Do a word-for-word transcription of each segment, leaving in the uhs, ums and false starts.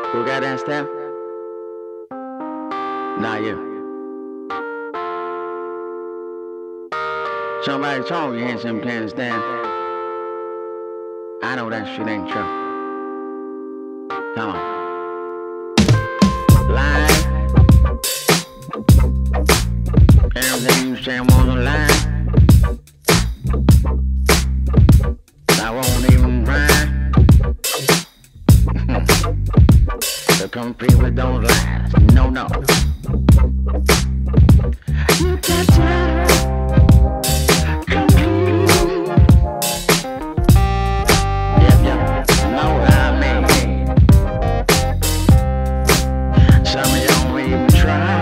Who got that step? Not you. Somebody told you handsome can't stand. I know that shit ain't true. Come on. Lie. Everything you say was a lie. I won't even try to compete with those lies. No, no. You got to compete. Yep, yep. Know what I mean. Some of y'all don't even try.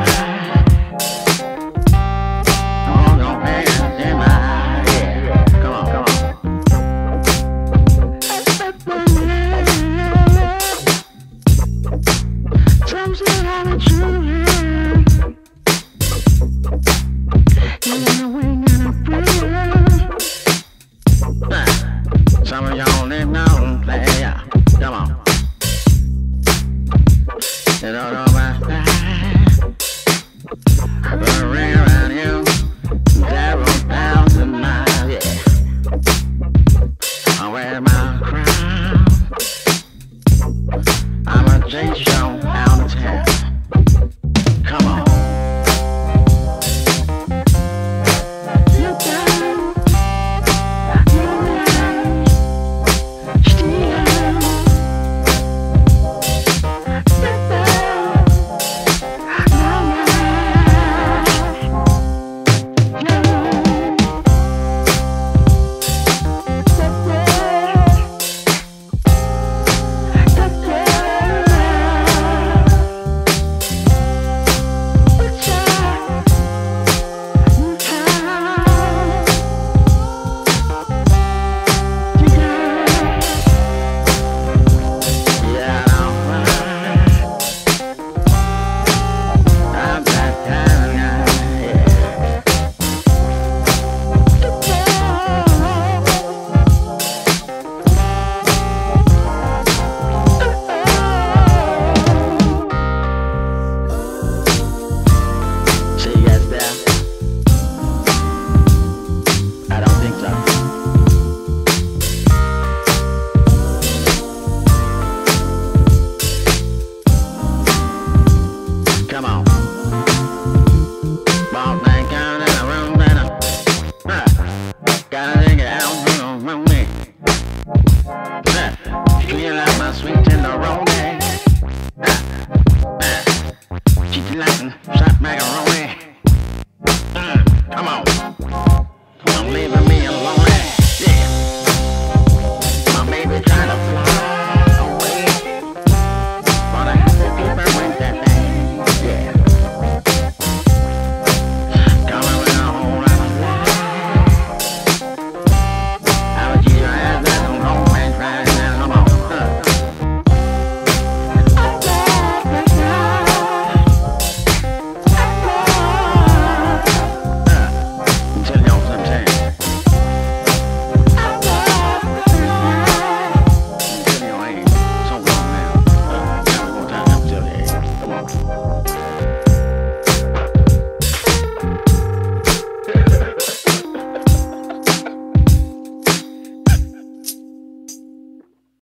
Oh, no, man, in my head. Come on, come on. Some of y'all live now, play, yeah. Come on. You don't know about that. Gonna ring around you, several thousand miles, yeah. I wear my crown. I'ma chase